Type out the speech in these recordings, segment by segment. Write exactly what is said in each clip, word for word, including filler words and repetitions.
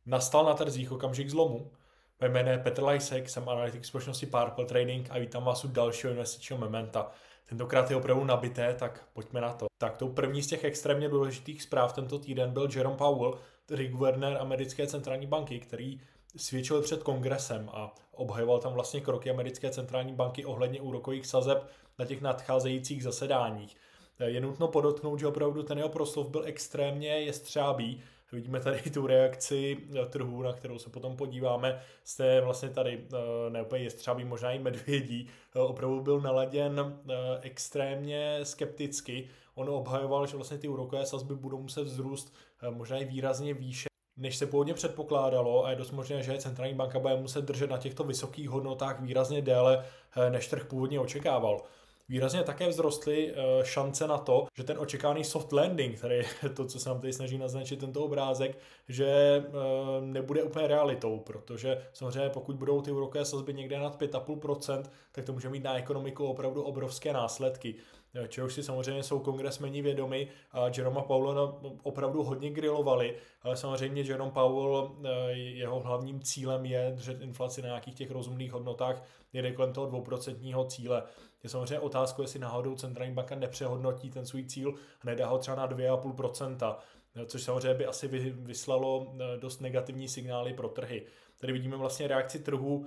Nastal na trzích okamžik zlomu. Mé jméno je Petr Lajsek, jsem analytik společnosti Purple Trading a vítám vás u dalšího investičního mementa. Tentokrát je opravdu nabité, tak pojďme na to. Tak tou první z těch extrémně důležitých zpráv tento týden byl Jerome Powell, tedy guvernér americké centrální banky, který svědčil před kongresem a obhajoval tam vlastně kroky americké centrální banky ohledně úrokových sazeb na těch nadcházejících zasedáních. Je nutno podotknout, že opravdu ten jeho proslov byl extrémně jestřábý. Vidíme tady tu reakci trhu, na kterou se potom podíváme. Jste vlastně tady ne úplně jestřábý, možná i medvědí. Opravdu byl naladěn extrémně skepticky. On obhajoval, že vlastně ty úrokové sazby budou muset vzrůst možná i výrazně výše, než se původně předpokládalo, a je dost možné, že centrální banka bude muset držet na těchto vysokých hodnotách výrazně déle, než trh původně očekával. Výrazně také vzrostly šance na to, že ten očekávaný soft landing, tady je to, co se nám tady snaží naznačit tento obrázek, že nebude úplně realitou, protože samozřejmě pokud budou ty úrokové sazby někde nad pět celá pět procenta, tak to může mít na ekonomiku opravdu obrovské následky. Čehož si samozřejmě jsou kongresmeni vědomi a Jeroma Powella opravdu hodně grilovali, ale samozřejmě Jerome Powell, jeho hlavním cílem je držet inflaci na nějakých těch rozumných hodnotách, jede kolem toho dvouprocentního cíle. Je samozřejmě otázka, jestli náhodou centrální banka nepřehodnotí ten svůj cíl a nedá ho třeba na dvě celá pět procenta, což samozřejmě by asi vyslalo dost negativní signály pro trhy. Tady vidíme vlastně reakci trhu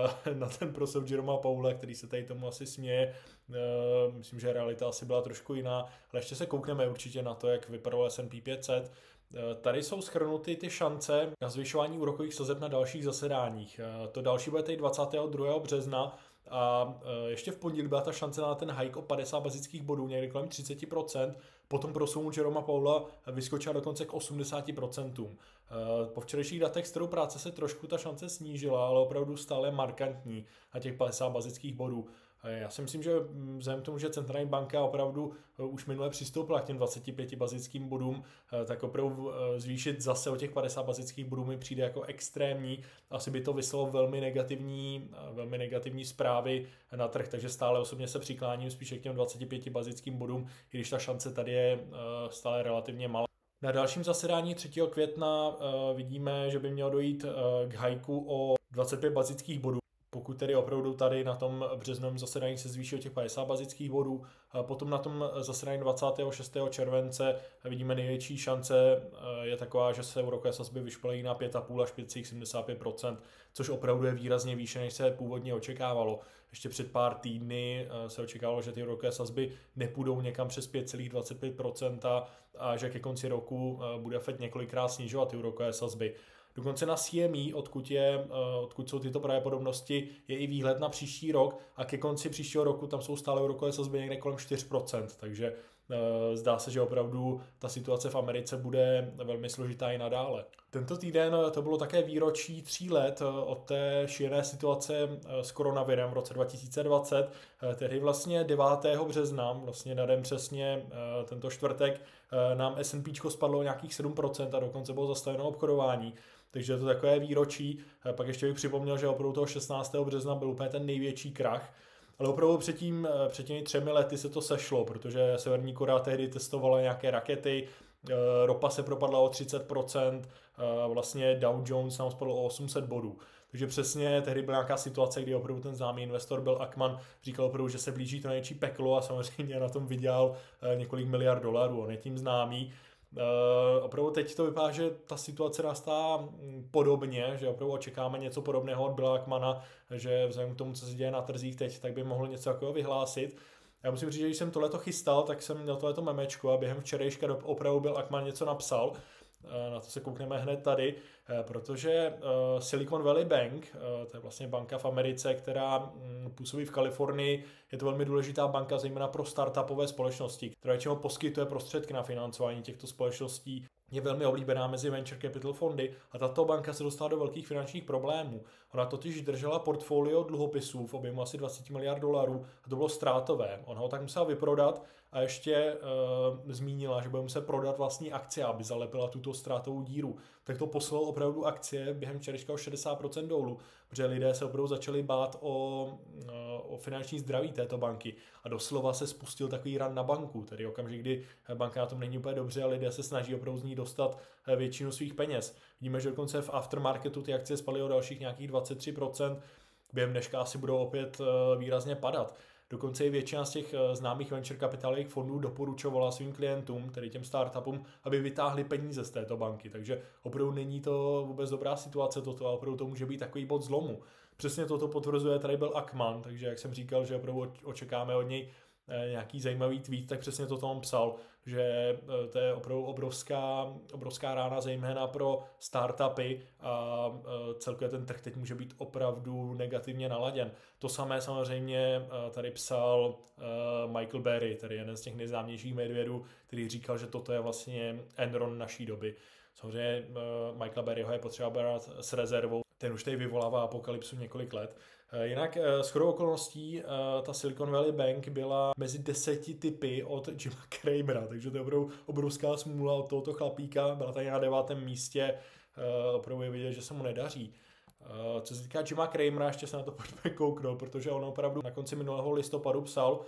na ten proslov Jeroma Powella, který se tady tomu asi směje. Myslím, že realita asi byla trošku jiná, ale ještě se koukneme určitě na to, jak vypadalo S and P pět set. Tady jsou shrnuty ty šance na zvyšování úrokových sazeb na dalších zasedáních. To další bude tady dvacátého druhého března a ještě v pondělí byla ta šance na ten hike o padesát bazických bodů, někde kolem třicet procent. Potom prosunu Jeroma Powella vyskočila dokonce k osmdesáti procentům. Po včerejších datech z trhu práce se trošku ta šance snížila, ale opravdu stále markantní na těch padesát bazických bodů. Já si myslím, že vzhledem k tomu, že centrální banka opravdu už minule přistoupila k těm dvaceti pěti bazickým bodům, tak opravdu zvýšit zase o těch padesát bazických bodů mi přijde jako extrémní. Asi by to vyslalo velmi negativní, velmi negativní zprávy na trh, takže stále osobně se přikláním spíše k těm dvaceti pěti bazickým bodům, i když ta šance tady je stále relativně malá. Na dalším zasedání třetího května vidíme, že by mělo dojít k hajku o dvacet pět bazických bodů. Pokud tedy opravdu tady na tom březnovém zasedání se zvýší o těch padesát bazických bodů, potom na tom zasedání dvacátého šestého července vidíme největší šance je taková, že se úrokové sazby vyšplhají na pět celá pět až pět celá sedmdesát pět procenta, což opravdu je výrazně výše, než se původně očekávalo. Ještě před pár týdny se očekávalo, že ty úrokové sazby nepůjdou někam přes pět celá dvacet pět procenta a že ke konci roku bude Fed několikrát snižovat ty úrokové sazby. Dokonce na C M E, odkud, je, odkud jsou tyto pravděpodobnosti, je i výhled na příští rok a ke konci příštího roku tam jsou stále úrokové sazby někde kolem čtyři procenta, takže zdá se, že opravdu ta situace v Americe bude velmi složitá i nadále. Tento týden to bylo také výročí tří let od té šílené situace s koronavirem v roce dva tisíce dvacet, tedy vlastně devátého března, vlastně na den přesně tento čtvrtek, nám S and P spadlo nějakých sedm procent a dokonce bylo zastaveno obchodování. Takže je to takové výročí. Pak ještě bych připomněl, že opravdu toho šestnáctého března byl úplně ten největší krach. Ale opravdu před, tím, před těmi třemi lety se to sešlo, protože Severní Korea tehdy testovala nějaké rakety, ropa se propadla o třicet procent, vlastně Dow Jones nám spadl o osm set bodů. Takže přesně tehdy byla nějaká situace, kdy opravdu ten známý investor Bill Ackman říkal opravdu, že se blíží to největší peklo a samozřejmě na tom vydělal několik miliard dolarů. On je tím známý. Uh, opravdu teď to vypadá, že ta situace nastává podobně, že opravdu očekáme něco podobného od Billa Ackmana, že vzhledem k tomu, co se děje na trzích teď, tak by mohl něco takového vyhlásit. Já musím říct, že když jsem tohleto chystal, tak jsem měl tohleto memečko a během včerejška opravdu Bill Ackman něco napsal. Na to se koukneme hned tady, protože Silicon Valley Bank, to je vlastně banka v Americe, která působí v Kalifornii, je to velmi důležitá banka zejména pro startupové společnosti, která většinou poskytuje prostředky na financování těchto společností. Je velmi oblíbená mezi venture capital fondy a tato banka se dostala do velkých finančních problémů. Ona totiž držela portfolio dluhopisů v objemu asi dvacet miliard dolarů a to bylo ztrátové. Ona ho tak musela vyprodat a ještě uh, zmínila, že bude muset prodat vlastní akcie, aby zalepila tuto ztrátovou díru. Tak to poslalo opravdu akcie během včerejška o šedesát procent dolů, protože lidé se opravdu začali bát o, uh, o finanční zdraví této banky a doslova se spustil takový run na banku, tedy okamžik, kdy banka na tom není úplně dobře a lidé se snaží opravdu z ní dostat většinu svých peněz. Vidíme, že dokonce v aftermarketu ty akcie spaly o dalších nějakých dvacet tři procent, během dneška asi budou opět výrazně padat. Dokonce i většina z těch známých venture kapitálových fondů doporučovala svým klientům, tedy těm startupům, aby vytáhli peníze z této banky. Takže opravdu není to vůbec dobrá situace toto a opravdu to může být takový bod zlomu. Přesně toto potvrzuje tady byl Ackman, takže jak jsem říkal, že opravdu očekáme od něj nějaký zajímavý tweet, tak přesně to tam psal, že to je opravdu obrovská, obrovská rána zejména pro startupy a celkově ten trh teď může být opravdu negativně naladěn. To samé samozřejmě tady psal Michael Burry, tedy jeden z těch nejznámějších medvědů, který říkal, že toto je vlastně Enron naší doby. Samozřejmě Michaela Burryho je potřeba brát s rezervou, ten už tady vyvolává apokalypsu několik let. Jinak shodou okolností ta Silicon Valley Bank byla mezi deseti tipy od Jima Cramera, takže to je opravdu obrovská smůla od tohoto chlapíka, byla tady na devátém místě, opravdu je vidět, že se mu nedaří. Co se týká Jima Cramera, ještě se na to pojďme kouknout, protože on opravdu na konci minulého listopadu psal,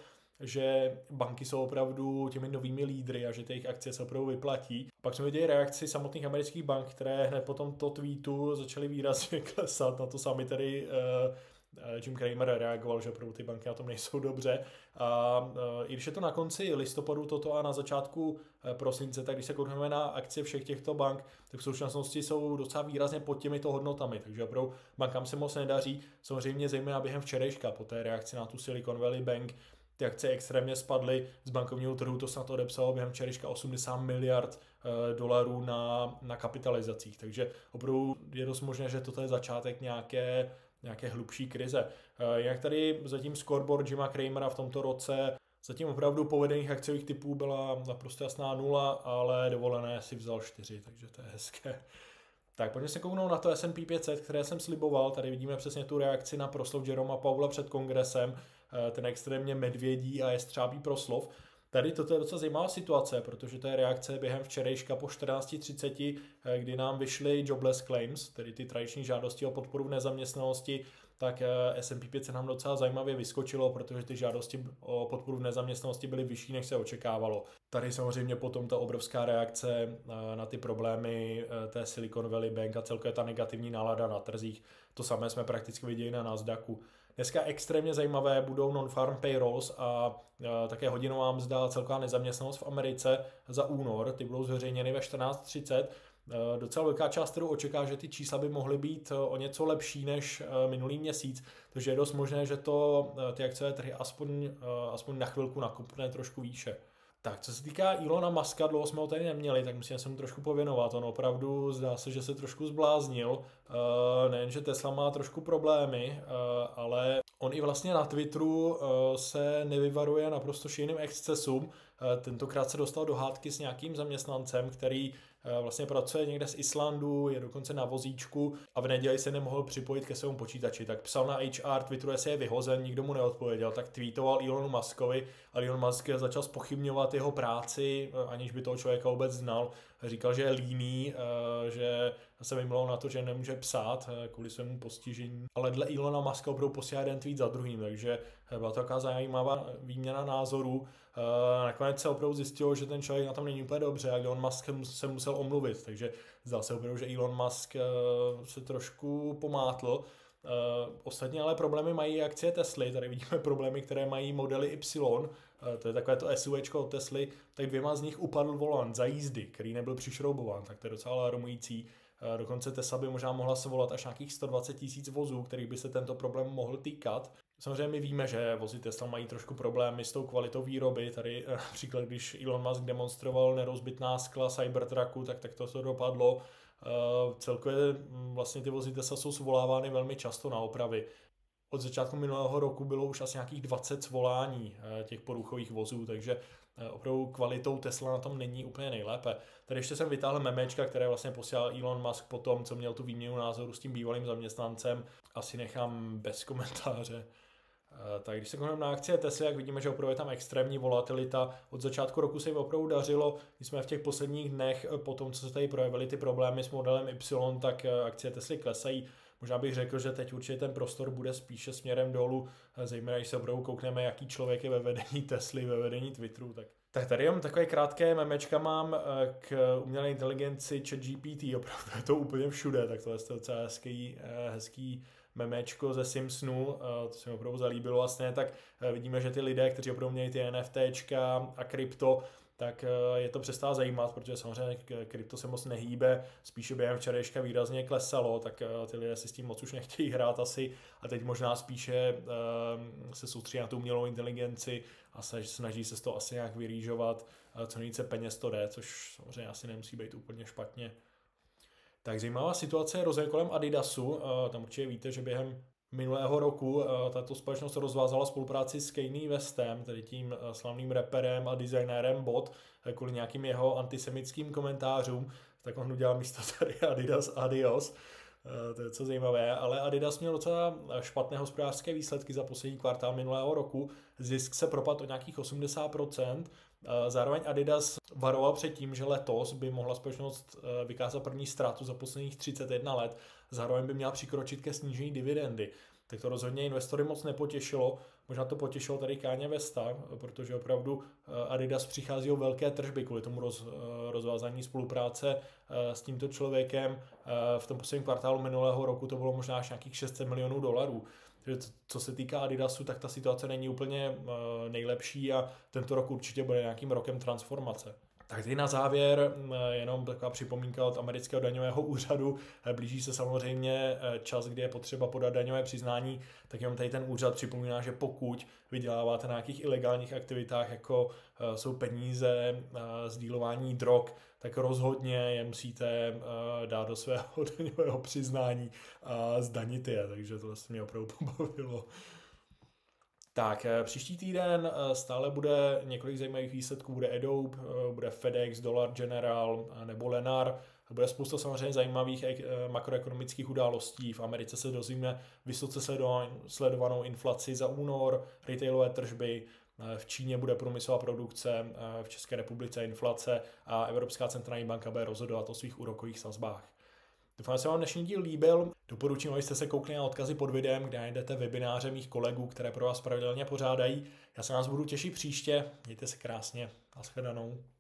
že banky jsou opravdu těmi novými lídry a že ty jejich akcie se opravdu vyplatí. Pak jsme viděli reakci samotných amerických bank, které hned po tomto tweetu začaly výrazně klesat. Na to sami tedy uh, Jim Cramer reagoval, že opravdu ty banky na tom nejsou dobře. A uh, i když je to na konci listopadu toto a na začátku uh, prosince, tak když se koukneme na akcie všech těchto bank, tak v současnosti jsou docela výrazně pod těmito hodnotami. Takže opravdu bankám se moc nedaří. Samozřejmě zejména během včerejška po té reakci na tu Silicon Valley Bank ty akcie extrémně spadly z bankovního trhu, to snad odepsalo během včerejška osmdesát miliard e, dolarů na, na kapitalizacích, takže opravdu je dost možné, že toto je začátek nějaké, nějaké hlubší krize. E, jak tady zatím scoreboard Jima Cramera v tomto roce, zatím opravdu povedených akciových typů byla naprosto jasná nula, ale dovolené si vzal čtyři, takže to je hezké. Tak pojďme se kouknout na to S and P pět set, které jsem sliboval. Tady vidíme přesně tu reakci na proslov Jeroma Powella před kongresem, ten extrémně medvědí a jestřábý proslov. Tady toto je docela zajímavá situace, protože to je reakce během včerejška po čtrnáct třicet, kdy nám vyšly jobless claims, tedy ty tradiční žádosti o podporu v nezaměstnanosti, tak S and P pět set nám docela zajímavě vyskočilo, protože ty žádosti o podporu v nezaměstnanosti byly vyšší, než se očekávalo. Tady samozřejmě potom ta obrovská reakce na ty problémy té Silicon Valley Bank a celkově ta negativní nálada na trzích. To samé jsme prakticky viděli na Nasdaqu. Dneska extrémně zajímavé budou non-farm payrolls a také hodinová mzda a celková nezaměstnanost v Americe za únor. Ty budou zveřejněny ve čtrnáct třicet. Docela velká část, kterou očeká, že ty čísla by mohly být o něco lepší než minulý měsíc, takže je dost možné, že to ty akciové trhy aspoň, aspoň na chvilku nakupne trošku výše. Tak, co se týká Elona Muska, dlouho jsme ho tady neměli, tak musíme se mu trošku pověnovat. On opravdu zdá se, že se trošku zbláznil. Uh, nejen, že Tesla má trošku problémy, uh, ale on i vlastně na Twitteru uh, se nevyvaruje naprosto šíleným excesům. Uh, tentokrát se dostal do hádky s nějakým zaměstnancem, který uh, vlastně pracuje někde z Islandu, je dokonce na vozíčku a v neděli se nemohl připojit ke svému počítači. Tak psal na H R, Twitteru, jestli je vyhozen, nikdo mu neodpověděl, tak tweetoval Elonu Muskovi a Elon Musk začal zpochybňovat jeho práci, aniž by toho člověka vůbec znal. Říkal, že je líný, že se vymlouval na to, že nemůže psát kvůli svému postižení. Ale dle Elona Muska opravdu posílá jeden tweet za druhým, takže byla to taková zajímavá výměna názorů. Nakonec se opravdu zjistilo, že ten člověk na tom není úplně dobře a Elon Musk se musel omluvit, takže zdá se opravdu, že Elon Musk se trošku pomátl. Uh, ostatně ale problémy mají akcie Tesly, tady vidíme problémy, které mají modely Y, uh, to je takové to SUVčko od Tesly, tak dvěma z nich upadl volant za jízdy, který nebyl přišroubován, tak to je docela alarmující. Uh, dokonce Tesla by možná mohla svolat až nějakých sto dvacet tisíc vozů, kterých by se tento problém mohl týkat. Samozřejmě my víme, že vozy Tesla mají trošku problémy s tou kvalitou výroby. Tady například, když Elon Musk demonstroval nerozbitná skla Cybertrucku, tak, tak to se dopadlo. Uh, celkově vlastně ty vozy Tesla jsou svolávány velmi často na opravy. Od začátku minulého roku bylo už asi nějakých dvacet svolání uh, těch poruchových vozů, takže uh, opravdu kvalitou Tesla na tom není úplně nejlépe. Tady ještě jsem vytáhl memečka, které vlastně posílal Elon Musk po tom, co měl tu výměnu názoru s tím bývalým zaměstnancem. Asi nechám bez komentáře. Uh, Tak když se koukneme na akcie Tesly, jak vidíme, že opravdu je tam extrémní volatilita. Od začátku roku se jim opravdu dařilo, když jsme v těch posledních dnech, po tom, co se tady projevily ty problémy s modelem Y, tak akcie Tesly klesají. Možná bych řekl, že teď určitě ten prostor bude spíše směrem dolů, zejména když se opravdu koukneme, jaký člověk je ve vedení Tesly, ve vedení Twitteru. Tak, tak tady jenom takové krátké memečka mám k umělé inteligenci ChatGPT, opravdu je to úplně všude, tak to je docela hezký, hezký memečko ze Simpsonu, to se mi opravdu zalíbilo vlastně, tak vidíme, že ty lidé, kteří opravdu měli ty NFTčka a krypto, tak je to přestává zajímat, protože samozřejmě krypto se moc nehýbe, spíše během včerejška výrazně klesalo, tak ty lidé si s tím moc už nechtějí hrát asi a teď možná spíše se soustředí na tu umělou inteligenci a snaží se z toho asi nějak vyrýžovat, co nejvíce peněz to jde, což samozřejmě asi nemusí být úplně špatně. Tak zajímavá situace je rozhodně kolem Adidasu, tam určitě víte, že během minulého roku tato společnost rozvázala spolupráci s Kanye Westem, tedy tím slavným rapperem a designérem bot, kvůli nějakým jeho antisemickým komentářům, tak on udělal místo tady Adidas Adios. To je docela zajímavé, ale Adidas měl docela špatné hospodářské výsledky za poslední kvartál minulého roku. Zisk se propadl o nějakých osmdesát procent. Zároveň Adidas varoval před tím, že letos by mohla společnost vykázat první ztrátu za posledních třicet jedna let. Zároveň by měla přikročit ke snížení dividendy. Tak to rozhodně investory moc nepotěšilo. Možná to potěšilo tady Kanye Westa, protože opravdu Adidas přichází o velké tržby kvůli tomu roz, rozvázání spolupráce s tímto člověkem. V tom posledním kvartálu minulého roku to bylo možná až nějakých šest set milionů dolarů. Takže co se týká Adidasu, tak ta situace není úplně nejlepší a tento rok určitě bude nějakým rokem transformace. Tak teď na závěr jenom taková připomínka od amerického daňového úřadu. Blíží se samozřejmě čas, kdy je potřeba podat daňové přiznání, tak jenom tady ten úřad připomíná, že pokud vyděláváte na nějakých ilegálních aktivitách, jako jsou peníze, sdílování drog, tak rozhodně je musíte dát do svého daňového přiznání a zdanit je. Takže to vlastně mě opravdu pobavilo. Tak, příští týden stále bude několik zajímavých výsledků, bude Adobe, bude FedEx, Dollar General nebo Lennar, bude spousta samozřejmě zajímavých makroekonomických událostí. V Americe se dozvíme vysoce sledovanou inflaci za únor, retailové tržby, v Číně bude průmyslová produkce, v České republice inflace a Evropská centrální banka bude rozhodovat o svých úrokových sazbách. Doufám, že se vám dnešní díl líbil. Doporučím, abyste se koukli na odkazy pod videem, kde najdete webináře mých kolegů, které pro vás pravidelně pořádají. Já se nás budu těšit příště. Mějte se krásně. Nashledanou.